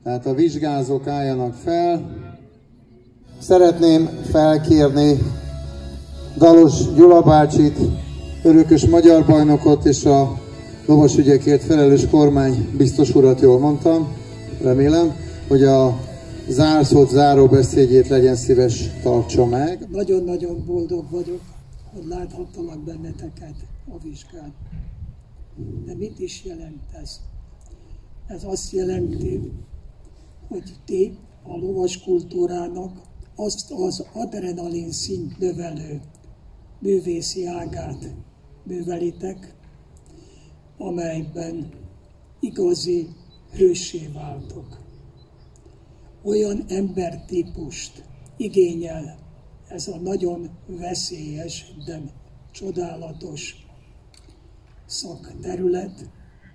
Tehát a vizsgázók álljanak fel. Szeretném felkérni Dalos Gyula bácsit, örökös magyar bajnokot és a lovasügyekért felelős kormány biztos urat, jól mondtam, remélem, hogy a zárszót, záróbeszédjét legyen szíves tartsa meg. Nagyon-nagyon boldog vagyok, hogy láthattalak benneteket a vizsgán. De mit is jelent ez? Ez azt jelenti, hogy ti a lovas kultúrának azt az adrenalin szint növelő művészi ágát művelitek, amelyben igazi hőssé váltok. Olyan embertípust igényel ez a nagyon veszélyes, de csodálatos szakterület,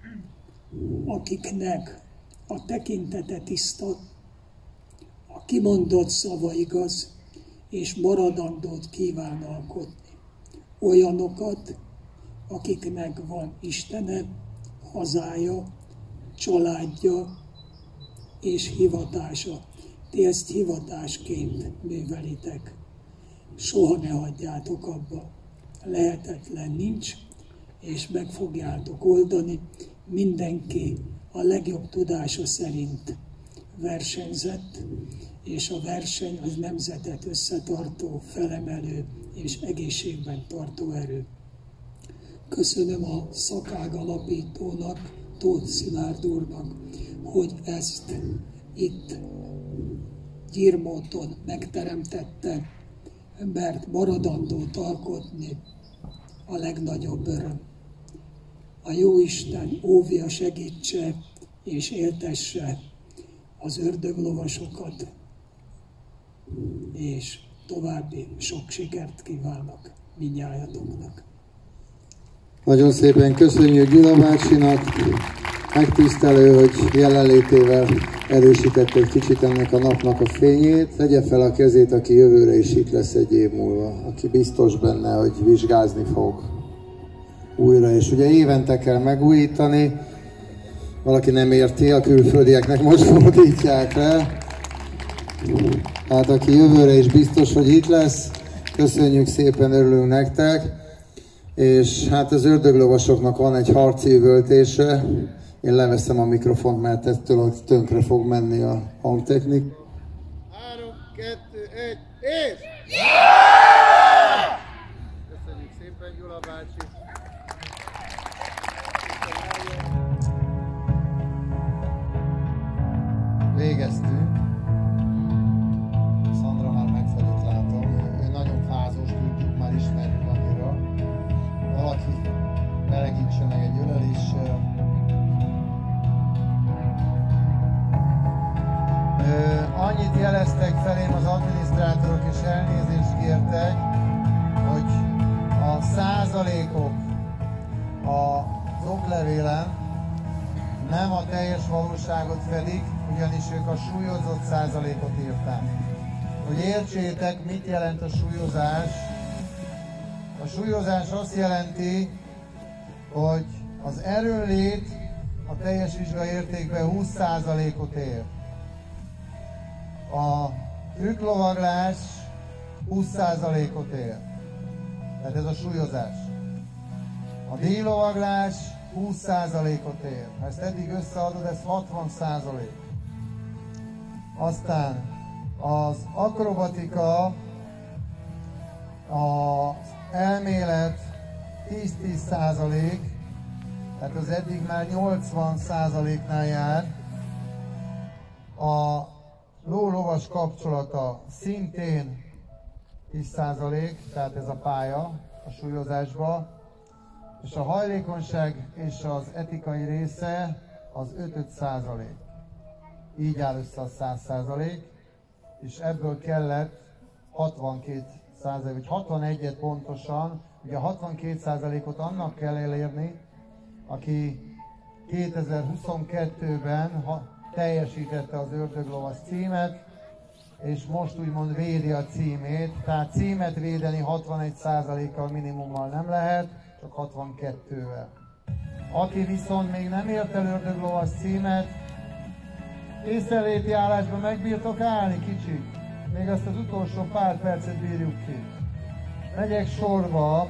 akiknek a tekintete tiszta, a kimondott szava igaz, és maradandót kíván alkotni. Olyanokat, akiknek van Istene, hazája, családja és hivatása. Ti ezt hivatásként művelitek. Soha ne hagyjátok abba. Lehetetlen nincs, és meg fogjátok oldani. Mindenki a legjobb tudása szerint versenyzett, és a verseny az nemzetet összetartó, felemelő és egészségben tartó erő. Köszönöm a szakág alapítónak, Tóth Szilárd úrnak, hogy ezt itt Gyirmóton megteremtette, mert maradandót alkotni a legnagyobb öröm. A Jóisten óvja, segítse és éltesse az ördöglovasokat, és további sok sikert kívánok mindnyájatoknak. Nagyon szépen köszönjük Gyula bácsinak, megtisztelő, hogy jelenlétével erősítette egy kicsit ennek a napnak a fényét. Tegye fel a kezét, aki jövőre is itt lesz egy év múlva, aki biztos benne, hogy vizsgázni fog újra. És ugye évente kell megújítani, valaki nem érti, a külföldieknek most fordítják le. Hát aki jövőre is biztos, hogy itt lesz, köszönjük szépen, örülünk nektek. És hát az ördöglovasoknak van egy harci üvöltése. Én leveszem a mikrofont, mert ettől tönkre fog menni a hangtechnik. 3, 2, 1, és! Köszönjük szépen, Gyula bácsi! Végeztünk. Szandra már megfelelőt látom. Ő nagyon fázós, tudjuk, már ismerjük annyira. Valaki melegítse meg egy öleléssel. Annyit jeleztek felém az adminisztrátorok, és elnézést kértek, hogy a százalékok az oklevélen nem a teljes valóságot fedik, ugyanis ők a súlyozott százalékot írták. Hogy értsétek, mit jelent a súlyozás. A súlyozás azt jelenti, hogy az erőnlét a teljes vizsgaértékben 20%-ot ér. A trükklovaglás 20%-ot ér. Tehát ez a súlyozás. A díjlovaglás 20%-ot ér. Ha ezt eddig összeadod, ez 60%. Aztán az akrobatika, az elmélet 10-10%, tehát az eddig már 80%-nál jár. A ló-lovas kapcsolata szintén 10%, tehát ez a pálya a súlyozásba. És a hajlékonyság és az etikai része az 5-5%. Így áll össze a 100%, és ebből kellett 62%, vagy 61-et pontosan. Ugye a 62%-ot annak kell elérni, aki 2022-ben teljesítette az ördöglovasz címet, és most úgymond védi a címét. Tehát címet védeni 61%-kal minimummal nem lehet, csak 62-vel. Aki viszont még nem ért el ördöglovasz címet, Készenléti állásban megbírtok állni kicsit? Még azt az utolsó pár percet bírjuk ki. Megyek sorba.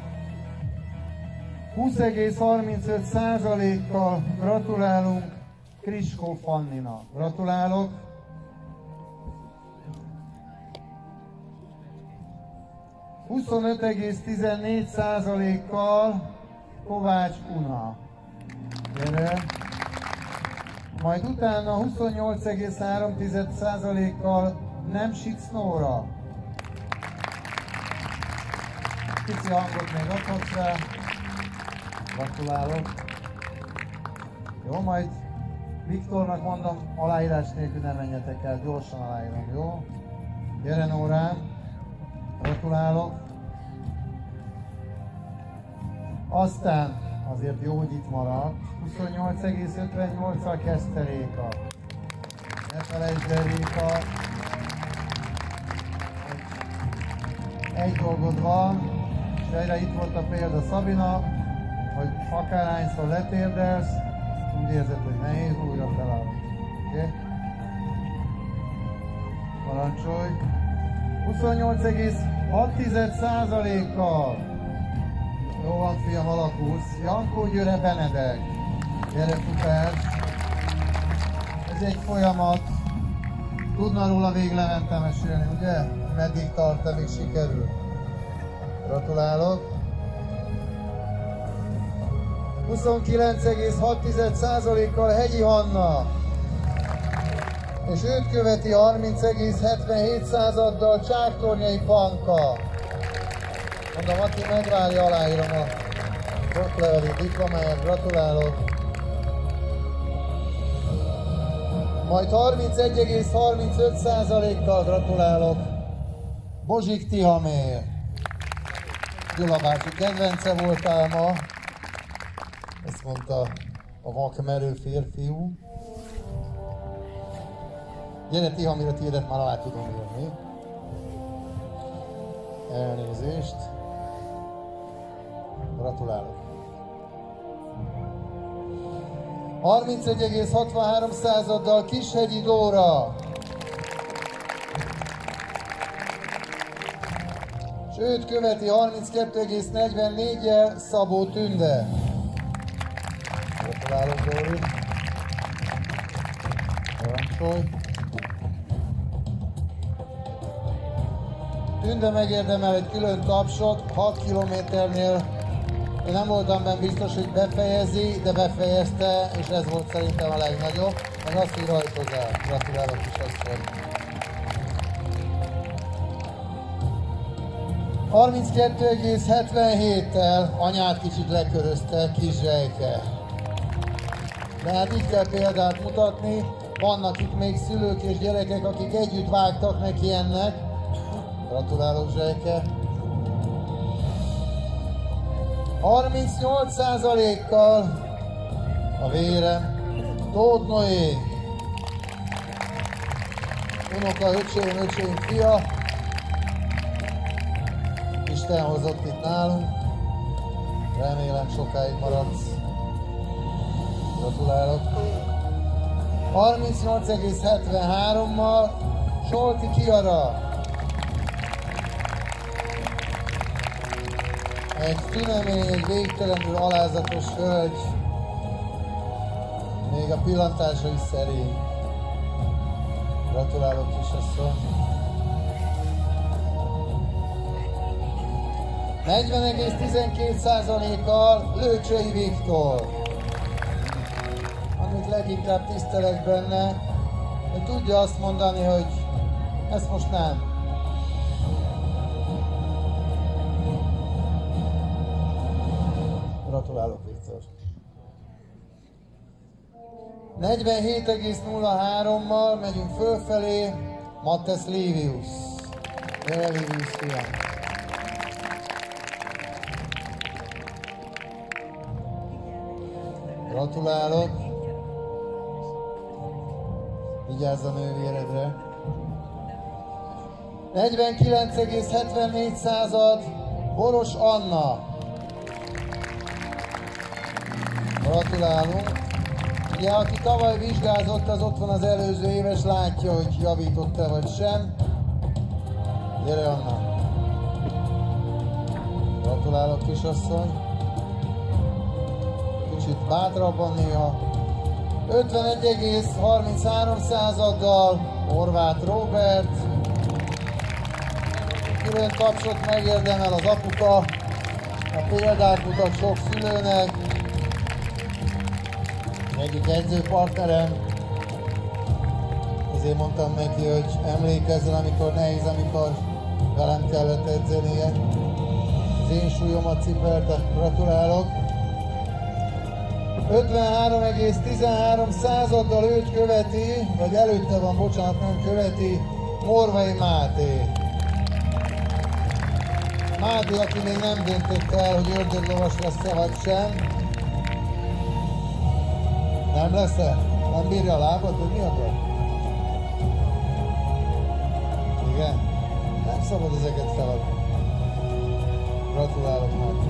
20,35%-kal gratulálunk Kriskó Fanninak. Gratulálok! ...25,14%-kal Kovács Una. Gyere! Majd utána 28,3%-kal Nemsic Nóra. Pici hangot még adhatsz rá. Gratulálok. Jó, majd Viktornak mondom, aláírás nélkül ne menjetek el, gyorsan aláírom, jó? Gyere Nórám. Gratulálok. Aztán azért jó, hogy itt maradt. 28,58-al kezdte Réka. Ne felejtsd el, Réka. Egy dolgod van, és egyre itt volt a példa Szabina, hogy akárhányszor letérdelsz, úgy érzed, hogy nehéz, újra felállsz. Oké? Parancsolj! 28,6%-kal. Jó van, fiam, alakulsz. Jankó Győre Benedek. Gyere, Fupercs. Ez egy folyamat. Tudna róla Véglemente mesélni, ugye? Meddig tart, amíg sikerül. Gratulálok. 29,6%-kal Hegyi Hanna. És őt követi 30,77%-dal Csáktornyai Panka. Mondom, aki megvárja, aláírom a okleveli diplomáját, gratulálok. Majd 31,35%-kal gratulálok Bozsik Tihamér. Gyula bácsi kedvence voltál ma. Ezt mondta a vakmerő férfiú. Gyere Tihamir, a tiédet már alá tudom írni. Elnézést. Gratulálok. 31,63%-dal Kishegyi Dóra. És őt követi 32,44-jel Szabó Tünde. Gratulálok, Dóri. Parancsolj. Tünde megérdemel egy külön tapsot, 6 kilométernél. Én nem voltam benne biztos, hogy befejezi, de befejezte, és ez volt szerintem a legnagyobb. Meg azt, hogy rajtozál. Gratulálok is asszony. 32,77-tel anyát kicsit lekörözte Kis Zsejke. De hát így kell példát mutatni. Vannak itt még szülők és gyerekek, akik együtt vágtak neki ennek. Gratulálok, Zsejke. 38%-kal a vérem Tóth Noé. Unoka, öcsém fia. Isten hozott itt nálunk. Remélem sokáig maradsz. Gratulálok. 38,73-mal Solti Kiara. Egy tünemény, egy végtelenül alázatos hölgy, még a pillantásai szerint. Gratulálok, kisasszony! 40,12%-kal Lőcsei Viktor. Amit leginkább tisztelek benne, hogy tudja azt mondani, hogy ezt most nem. Gratulálok, Viktor. 47,03-mal megyünk fölfelé, Matthias Livius. Gyere, Livius, fiam. Gratulálok. Vigyázz a nővéredre. 49,74 Boros Anna. Gratulálunk. Ugye, aki tavaly vizsgázott, az ott van az előző éves, látja, hogy javított-e vagy sem. Gyere, Anna! Gratulálok, kisasszony! Kicsit bátrabban néha. 51,33%-dal Horváth Róbert. Külön tapsot megérdemel az apuka. A példát mutat sok szülőnek. Egyik edzőpartnerem. Ezért mondtam neki, hogy emlékezzen, amikor nehéz, amikor velem kellett edzenie. Az én súlyomat cipelte. Gratulálok. 53,13%-dal őt követi, vagy előtte van, bocsánat, nem követi, Morvai Máté. Máté, aki még nem döntött el, hogy ördöglovas lesz-e vagy sem. Nem lesz-e? Nem bírja a lábad, hogy mi akar? Igen? Nem szabad ezeket feladni. Gratulálok, Máté.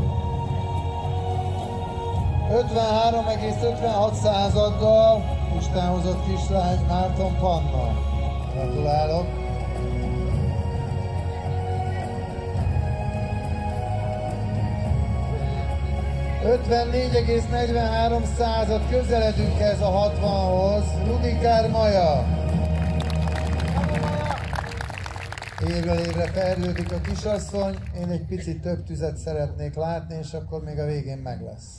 53,56%-dal Isten hozott kislány Márton Panna. Gratulálok. ...54,43%, közeledünk ez a 60-hoz. Rudikár Maja. Évről évre fejlődik a kisasszony. Én egy picit több tüzet szeretnék látni, és akkor még a végén meg lesz.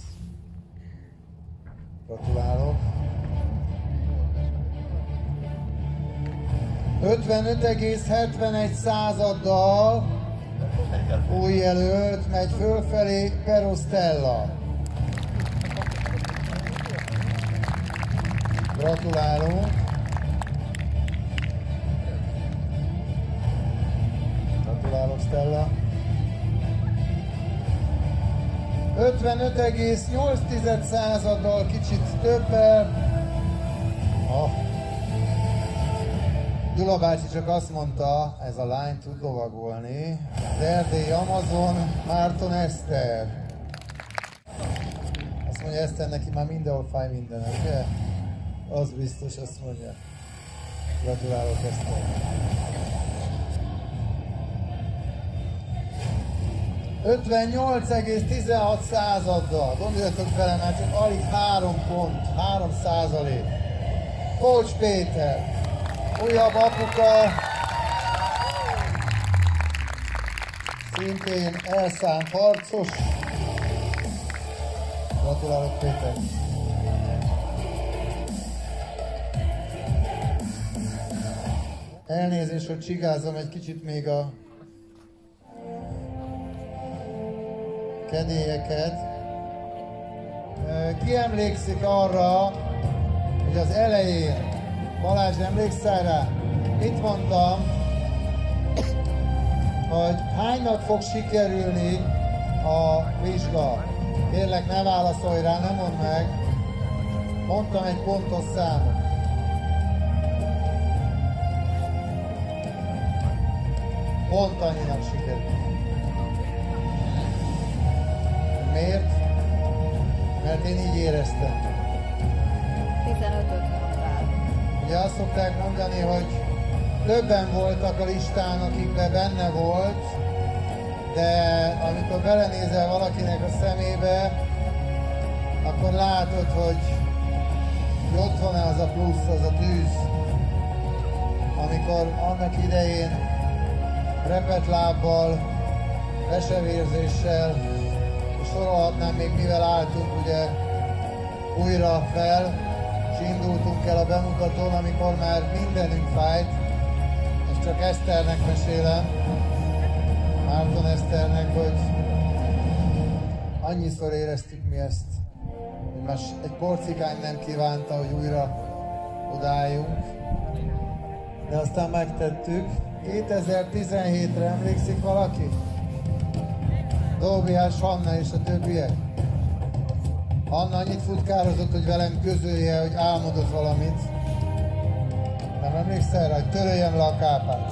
Gratulálok. 55,71%-dal új jelölt megy fölfelé, Perosztella. Gratulálunk. Gratulálok, Stella. 55,8%-dal kicsit többel. Gyula bácsi csak azt mondta, ez a lány tud lovagolni. Az erdélyi Amazon, Márton Eszter. Azt mondja, Eszter, neki már mindenhol fáj minden, ugye? Az biztos, azt mondja. Gratulálok, Eszter. 58,16%-dal. Gondoljatok vele, már csak alig 3 pont, 3%. Kocs Péter. Újabb apuka, szintén elszánt harcos. Gratulálok, Péter! Elnézést, hogy csigázom egy kicsit még a kedélyeket. Ki emlékszik arra, hogy az elején, Balázs, emlékszel rá? Mit mondtam, hogy hánynak fog sikerülni a vizsga? Kérlek, ne válaszolj rá, nem mondd meg. Mondtam egy pontos számot. Pont annyinak sikerült. Miért? Mert én így éreztem. 15-öt mondtál. Ugye azt szokták mondani, hogy többen voltak a listán, akikben benne volt, de amikor belenézel valakinek a szemébe, akkor látod, hogy ott van az a plusz, az a tűz, amikor annak idején repett lábbal, vesevérzéssel, és sorolhatnám még mivel álltunk ugye újra fel, és indultunk el a bemutatón, amikor már mindenünk fájt, és csak Eszternek mesélem, Márton Eszternek, hogy annyiszor éreztük mi ezt, hogy már egy porcikány nem kívánta, hogy újra odaálljunk, de aztán megtettük. 2017-re emlékszik valaki? Dóbiás Hanna és a többiek. Hanna annyit futkározott, hogy velem közölje, hogy álmodott valamit. Nem emlékszel rá, hogy töröljem le a kápát?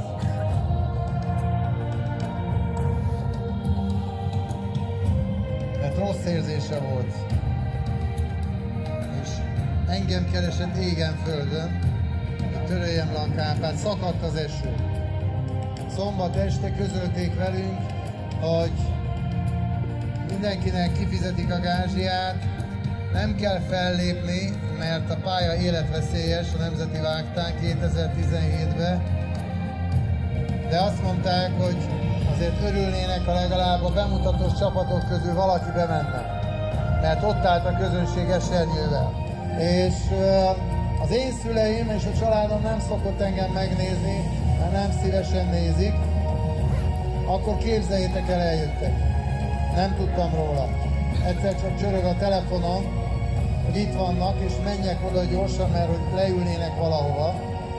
Mert rossz érzése volt. És engem keresett égen földön, hogy töröljem le a kápát, szakadt az eső. Szombat este közölték velünk, hogy mindenkinek kifizetik a gázsiát, nem kell fellépni, mert a pálya életveszélyes, a Nemzeti Vágtán 2017-ben, de azt mondták, hogy azért örülnének, ha legalább a bemutatós csapatok közül valaki bemenne, mert ott állt a közönség esernyővel. És az én szüleim és a családom nem szokott engem megnézni, mert nem szívesen nézik, akkor képzeljétek el, eljöttek. Nem tudtam róla. Egyszer csak csörög a telefonom, hogy itt vannak, és menjek oda gyorsan, mert hogy leülnének valahova.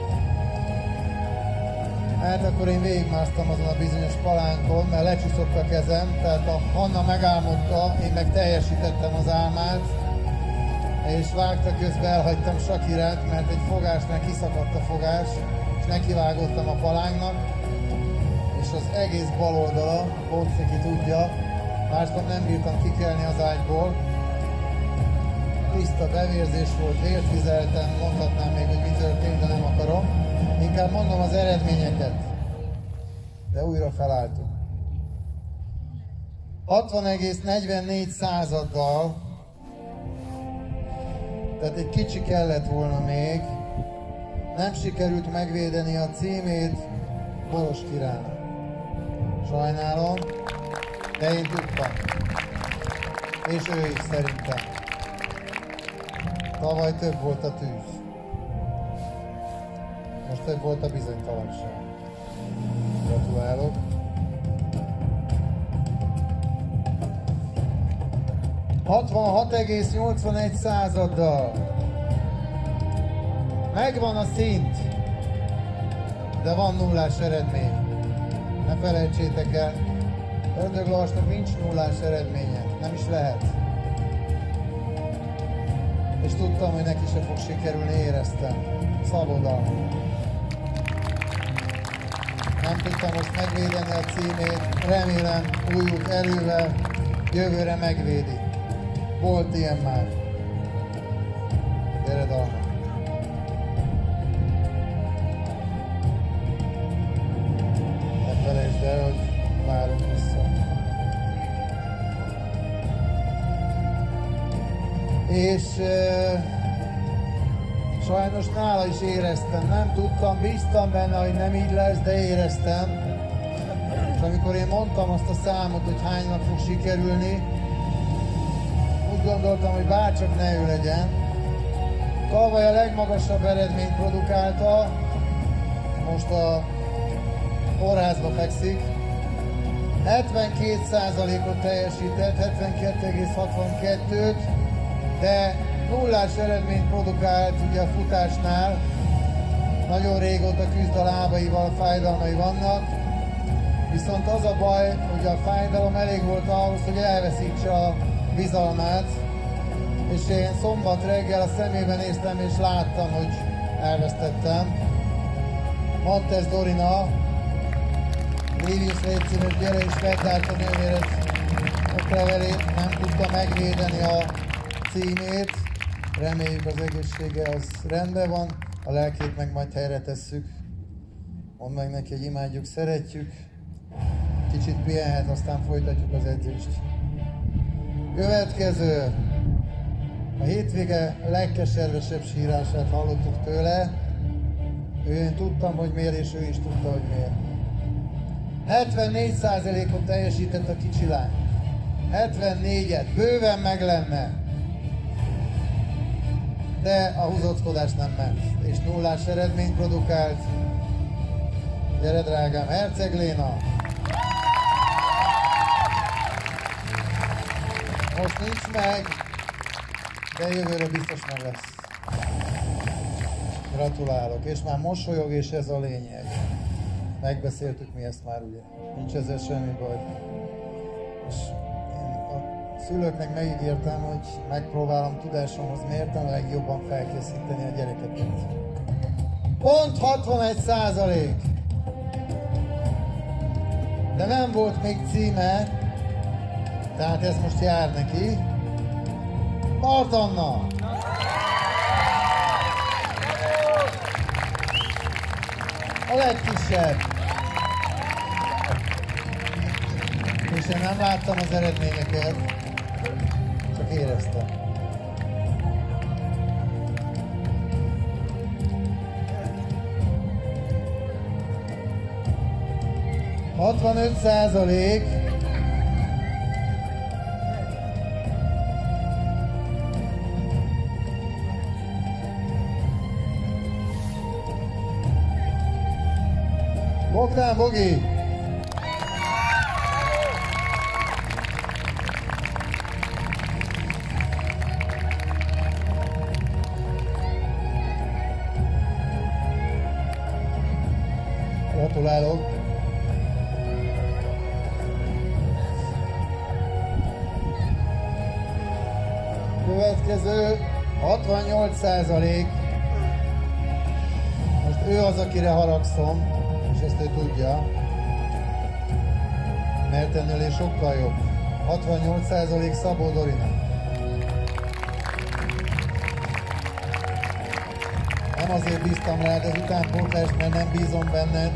Hát akkor én végigmásztam azon a bizonyos palánkon, mert lecsúszott a kezem, tehát a Hanna megálmodta, én meg teljesítettem az álmát, és vágta közben elhagytam Sakirát, mert egy fogásnál kiszakadt a fogás, és nekivágottam a palánknak, és az egész bal oldala, Ponceki tudja, másnap nem bírtam kikelni az ágyból. Tiszta bevérzés volt, vért vizeltem, mondhatnám még, hogy mi történt, de nem akarom. Inkább mondom az eredményeket, de újra felálltunk. 60,44%-dal, tehát egy kicsi kellett volna még, nem sikerült megvédeni a címét Boros királynak. Sajnálom, de én tudtam. És ő is szerintem. Tavaly több volt a tűz. Most több volt a bizonytalanság. Gratulálok. ...66,81%-dal. Megvan a szint, de van nullás eredmény. Ne felejtsétek el, ördöglovasnak nincs nullás eredménye, nem is lehet. És tudtam, hogy neki se fog sikerülni, éreztem. Szabadalom. Nem tudtam most megvédeni a címét, remélem újult erővel jövőre megvédi. Volt ilyen már. Gyere, Dalma. Ne felejtsd el, hogy várunk vissza. És sajnos nála is éreztem, nem tudtam, bíztam benne, hogy nem így lesz, de éreztem. És amikor én mondtam azt a számot, hogy hánynak fog sikerülni, úgy gondoltam, hogy bárcsak ne ő legyen. Tavaly a legmagasabb eredményt produkálta, most a kórházba fekszik. 72%-ot teljesített, 72,62-t, de nullás eredményt produkált ugye a futásnál. Nagyon régóta küzd a lábaival, fájdalmai vannak. Viszont az a baj, hogy a fájdalom elég volt ahhoz, hogy elveszítse a bizalmát. És én szombat reggel a szemébe néztem, és láttam, hogy elvesztettem. Mattesz Dorina, Lévius, légy szíves, gyere és vedd át a nővéred oklevelét, nem tudta megvédeni a címét. Reméljük az egészsége az rendben van, a lelkét meg majd helyre tesszük. Mondd meg neki, hogy imádjuk, szeretjük. Kicsit pihenhet, aztán folytatjuk az edzést. Következő. A hétvége legkeservesebb sírását hallottuk tőle. Én tudtam, hogy miért, és ő is tudta, hogy miért. 74%-ot teljesített a kicsi lány. 74-et, bőven meg lenne. De a húzóckodás nem ment, és nullás eredményt produkált. Gyere, drágám, Herceg Léna! Most nincs meg, de jövőre biztos meg lesz. Gratulálok, és már mosolyog, és ez a lényeg. Megbeszéltük mi ezt már, ugye? Nincs ezzel semmi baj. És én a szülőknek megígértem, hogy megpróbálom tudásomhoz mérten a legjobban felkészíteni a gyerekeket. Pont 61%! De nem volt még címe, tehát ez most jár neki. Bart Anna! a legkisebb. És én nem láttam az eredményeket, csak éreztem. ...65%. Bogdán Bogi! Gratulálok! Következő 68%. Most ő az, akire haragszom, és ezt ő tudja, mert ennél is sokkal jobb. 68% Szabó Dorinak. Nem azért bíztam rád az utánpótlást, mert nem bízom benned.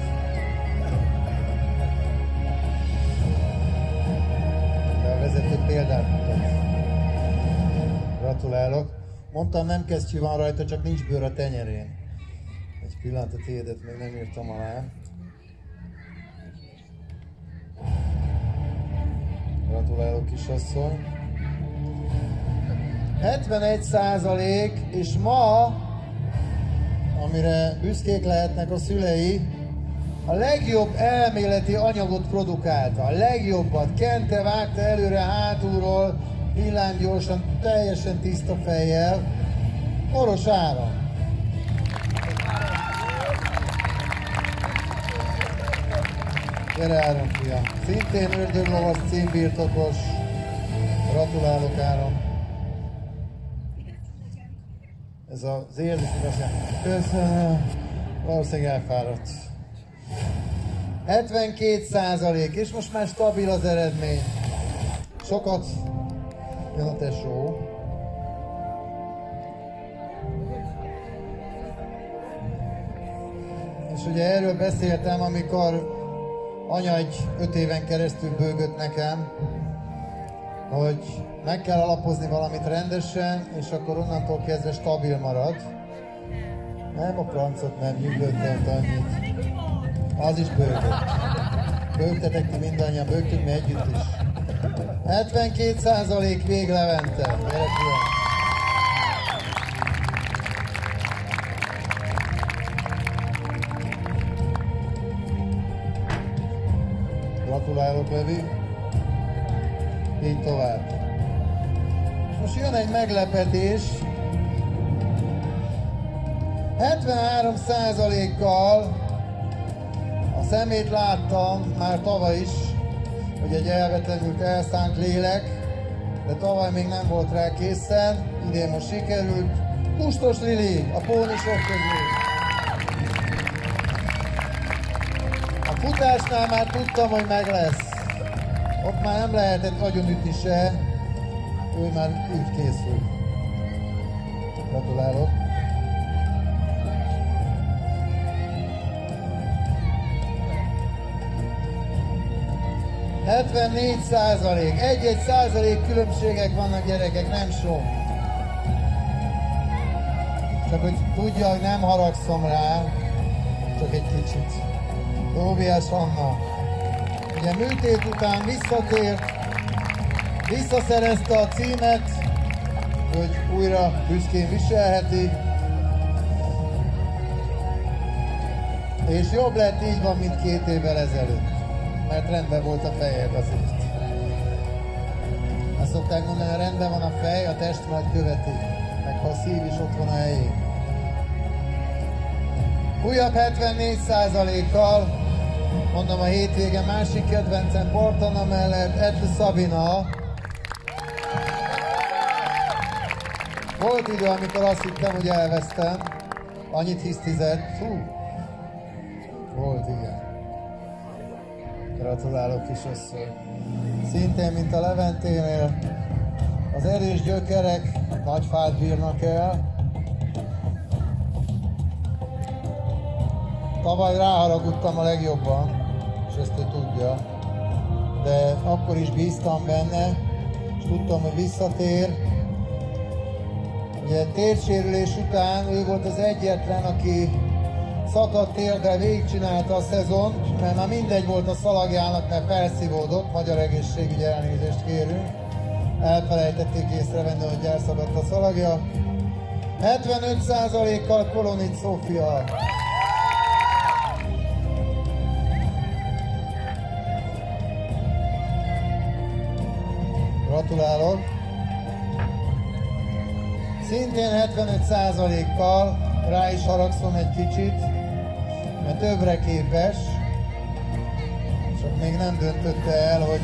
De a vezető példát mutat. Gratulálok. Mondtam, nem kesztyű van rajta, csak nincs bőr a tenyerén. Egy pillanat, a tiédet még nem írtam alá. Gratulálok, kisasszony. 71%, és ma, amire büszkék lehetnek a szülei, a legjobb elméleti anyagot produkálta. A legjobbat. Kente vágta előre hátulról, villámgyorsan, teljesen tiszta fejjel. Moros Áron. Gyere Áron, fiam. Szintén ördöglovas címbirtokos. Gratulálok, Áron. Ez az érzés, azt mondja, köszönöm. Valószínűleg elfáradt. 72%, és most már stabil az eredmény. Sokat jön a tesó. És ugye erről beszéltem, amikor anya egy 5 éven keresztül bőgött nekem, hogy meg kell alapozni valamit rendesen, és akkor onnantól kezdve stabil marad. Nem a francot nem, nyugodtam annyit. Az is bőgött. Bőgtetek ti mindannyian, bőgtünk mi együtt is. 72% Vég Levente. Gyere, fiam. Gratulálok, Levi. Így tovább. Most jön egy meglepetés. 73%-kal a szemét láttam már tavaly is, hogy egy elvetlenült, elszánt lélek, de tavaly még nem volt rá készen, idén most sikerült. Kustos Lili, a pónisok közül. A futásnál már tudtam, hogy meg lesz. Ott már nem lehetett agyonütni se, ő már így készül. Gratulálok. ...74%. Egy-egy százalék különbségek vannak, gyerekek, nem sok. Csak hogy tudja, hogy nem haragszom rá, csak egy kicsit. Tóbiás Anna. Ugye műtét után visszatért, visszaszerezte a címet, hogy újra büszkén viselheti. És jobb lett, így van, mint 2 évvel ezelőtt. Mert rendben volt a fejed azért. Azt szokták mondani, rendben van a fej, a test majd követi. Meg ha a szív is ott van a helyén. Újabb 74%-kal, mondom, a hétvége másik kedvencem Portana mellett Etli Szabina. Volt idő, amikor azt hittem, hogy elvesztem. Annyit hisztizett. Fú. Volt, igen. Gratulálok, kisasszony. Szintén, mint a Leventénél, az erős gyökerek nagy fát bírnak el. Tavaly ráharagudtam a legjobban, és ezt ő tudja. De akkor is bíztam benne, és tudtam, hogy visszatér. Ugye térsérülés után ő volt az egyetlen, aki szakadt térdel végigcsinálta a szezont, mert már mindegy volt a szalagjának, mert felszívódott, magyar egészségügyi elnézést kérünk. Elfelejtették észrevenni, hogy elszakadt a szalagja. 75%-kal Kolonics Szófia. Gratulálok! Szintén 75%-kal rá is haragszom egy kicsit, mert többre képes, csak még nem döntötte el, hogy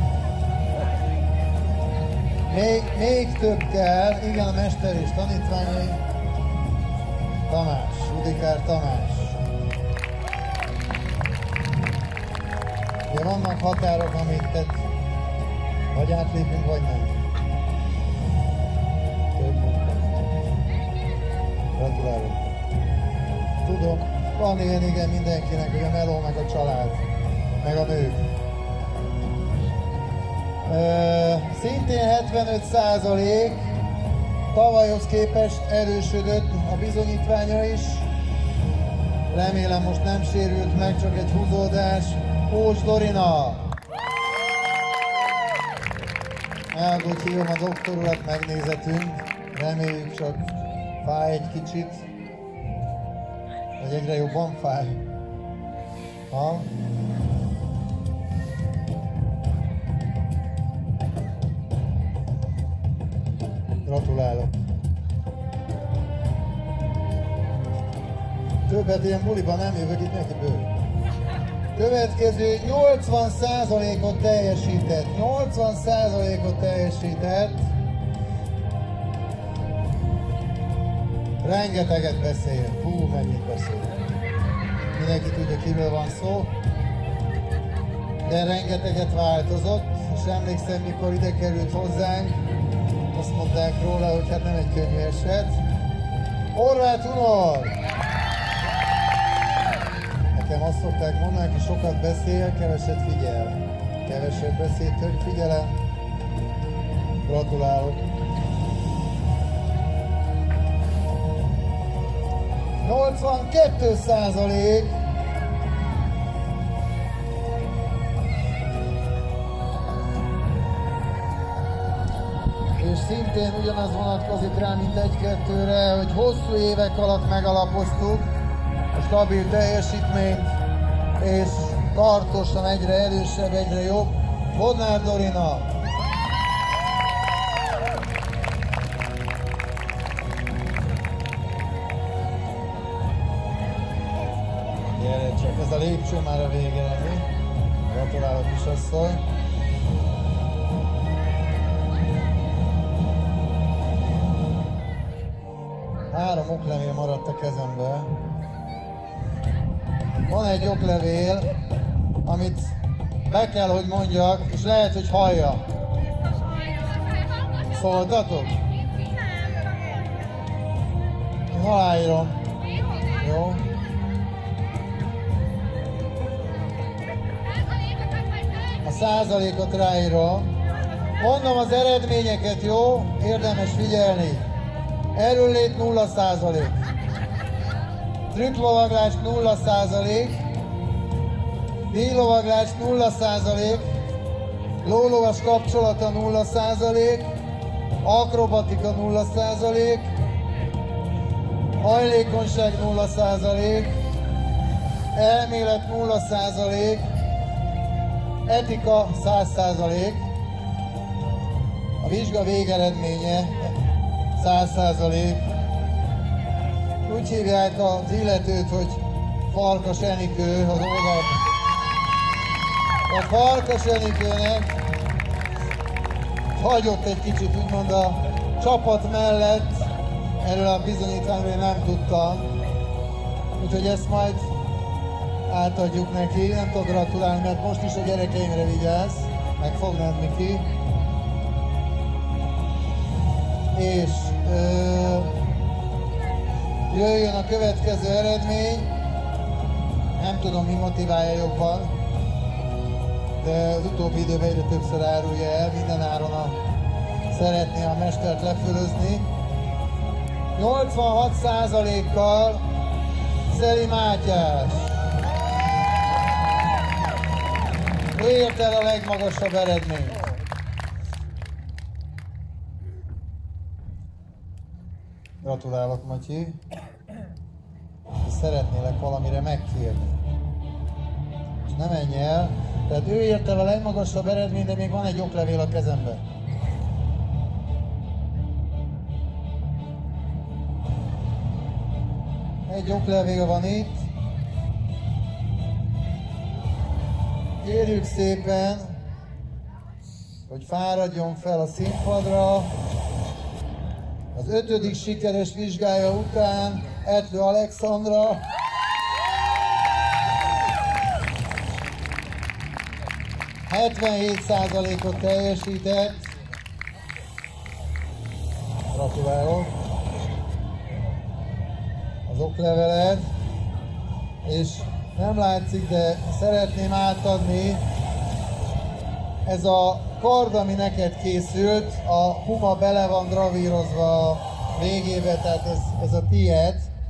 még több kell. Igen, a mester és tanítványai. Tamás, Rudikár Tamás. Ugye vannak határok, amit vagy átlépünk, vagy nem. Gratulálok. Tudom, van ilyen igen mindenkinek, hogy a meló meg a család, meg a nők. Szintén 75%, tavalyhoz képest erősödött a bizonyítványa is. Remélem most nem sérült meg, csak egy húzódás. Ócs Dorina! Elgógy hívom a doktor urat, megnézetünk. Reméljük, csak fáj egy kicsit. Vagy egyre jobban fáj. Ha? Gratulálok. Többet ilyen buliban nem jövök, itt neki bőr. Következő 80%-ot teljesített. 80%-ot teljesített. Rengeteget beszél. Hú, mennyit beszél. Mindenki tudja, kiről van szó. De rengeteget változott. És emlékszem, mikor ide került hozzánk, azt mondták róla, hogy hát nem egy könnyű eset. Horváth Unor! Nekem azt szokták mondani, hogy sokat beszél, keveset figyel. Keveset beszél, több figyelem. Gratulálok! 82%! És szintén ugyanaz vonatkozik rá, mint 1-2-re, hogy hosszú évek alatt megalapoztuk a stabil teljesítményt, és tartósan egyre erősebb, egyre jobb. Bodnár Dorina! Gyere csak, ez a lépcső már a vége lenni. Gratulálok, kisasszony! Három oklevél maradt a kezembe. Van egy oklevél, amit be kell, hogy mondjak, és lehet, hogy hallja. Szóltatok? Én aláírom. Jó? A százalékot ráírom. Mondom az eredményeket, jó? Érdemes figyelni. Erőnlét 0%. Trükklovaglás 0%. Díjlovaglás 0%. Lólovas kapcsolata 0%. Akrobatika 0%. Hajlékonyság 0%. Elmélet 0%. Etika 100%. A vizsga végeredménye 100%. Úgy hívják az illetőt, hogy Farkas Enikő az oldalt. A Farkas Enikőnek hagyott egy kicsit úgymond a csapat mellett, erről a bizonyítványról nem tudtam. Úgyhogy ezt majd átadjuk neki, nem tudok gratulálni, mert most is a gyerekeimre vigyáz, meg fog menni ki. És jöjjön a következő eredmény. Nem tudom, mi motiválja jobban, de az utóbbi időben egyre többször árulja el, minden áron szeretné a mestert lefölözni. 86%-kal Szeli Mátyás. Ő ért el a legmagasabb eredményt. Gratulálok, Matyi. Szeretnélek valamire megkérni. És ne menj el. Tehát ő ért el a legmagasabb eredményt, de még van egy oklevél a kezemben. Egy oklevél van itt. Kérjük szépen, hogy fáradjon fel a színpadra. Az 5. sikeres vizsgája után Etlő Alexandra %77%-ot teljesített. Gratulálok! Az okleveled, és nem látszik, de szeretném átadni. Ez a kard, ami neked készült, a Puma bele van gravírozva a végébe, tehát ez a tiéd.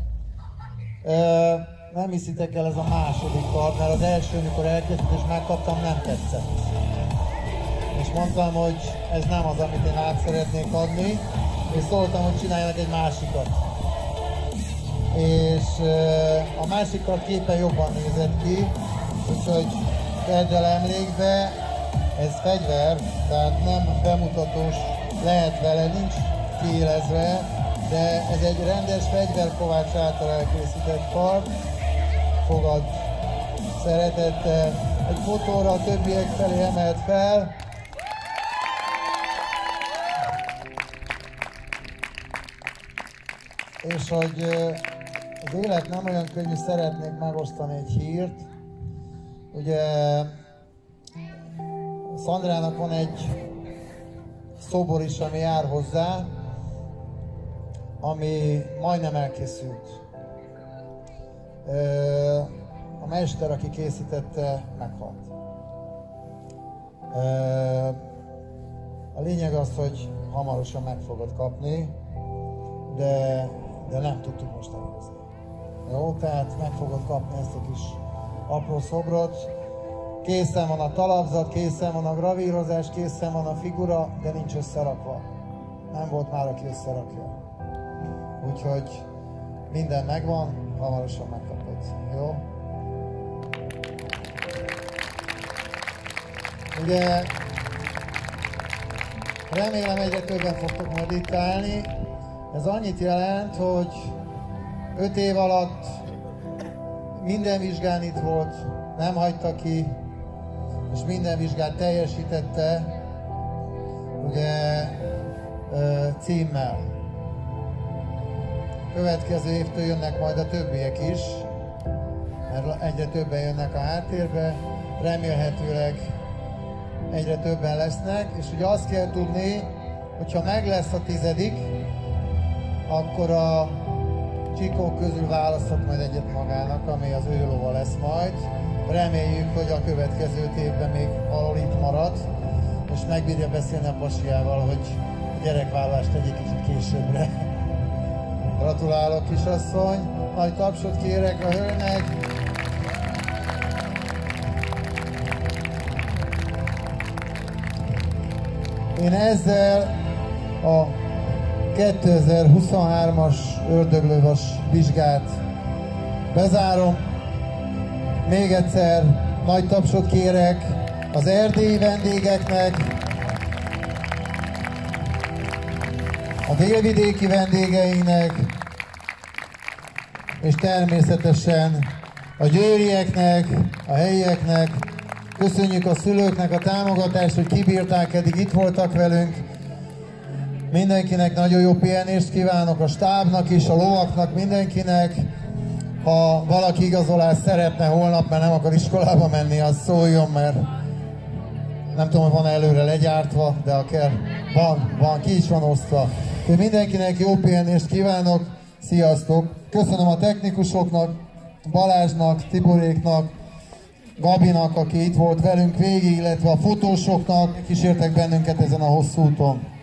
Nem hiszitek el, ez a második kard, mert az első, amikor elkezdtem és megkaptam, nem tetszett. És mondtam, hogy ez nem az, amit én át szeretnék adni, és szóltam, hogy csináljanak egy másikat. És a másik kard képen jobban nézett ki, úgyhogy vedd el emlékbe, ez fegyver, tehát nem bemutatós, lehet vele, nincs kiélezve, de ez egy rendes fegyverkovács által elkészített kard. Fogad szeretettel, egy fotóra a többiek felé emelt fel. És hogy az élet nem olyan könnyű, szeretnék megosztani egy hírt. Ugye Szandrának van egy szobor is, ami jár hozzá, ami majdnem elkészült. A mester, aki készítette, meghalt. A lényeg az, hogy hamarosan meg fogod kapni, de nem tudtuk most elhozni. Jó, tehát meg fogod kapni ezt a kis apró szobrot. Készen van a talapzat, készen van a gravírozás, készen van a figura, de nincs összerakva. Nem volt már, aki összerakja. Úgyhogy minden megvan, hamarosan megkapod. Jó? Ugye remélem egyre többen fogtok majd itt állni. Ez annyit jelent, hogy 5 év alatt minden vizsgán itt volt, nem hagyta ki, és minden vizsgát teljesítette, ugye címmel. Következő évtől jönnek majd a többiek is, mert egyre többen jönnek a háttérbe, remélhetőleg egyre többen lesznek, és ugye azt kell tudni, hogyha meg lesz a 10., akkor a csikók közül választhat majd egyet magának, ami az ő lova lesz majd. Reméljük, hogy a következő évben még valahol itt marad, és megbírja beszélni a pasiával, hogy a gyerekvállalást tegyék kicsit későbbre. Gratulálok, kisasszony! Nagy tapsot kérek a hölgynek! Én ezzel a 2023-as ördöglővas vizsgát bezárom. Még egyszer nagy tapsot kérek az erdélyi vendégeknek, a délvidéki vendégeinknek, és természetesen a győrieknek, a helyieknek. Köszönjük a szülőknek a támogatást, hogy kibírták, eddig itt voltak velünk. Mindenkinek nagyon jó pihenést kívánok, a stábnak is, a lovaknak, mindenkinek. Ha valaki igazolást szeretne holnap, mert nem akar iskolába menni, az szóljon, mert nem tudom, hogy van előre legyártva, de ha kell, van, ki is van osztva. Mindenkinek jó pihenést kívánok, sziasztok! Köszönöm a technikusoknak, Balázsnak, Tiboréknak, Gabinak, aki itt volt velünk végig, illetve a fotósoknak, kísértek bennünket ezen a hosszú úton.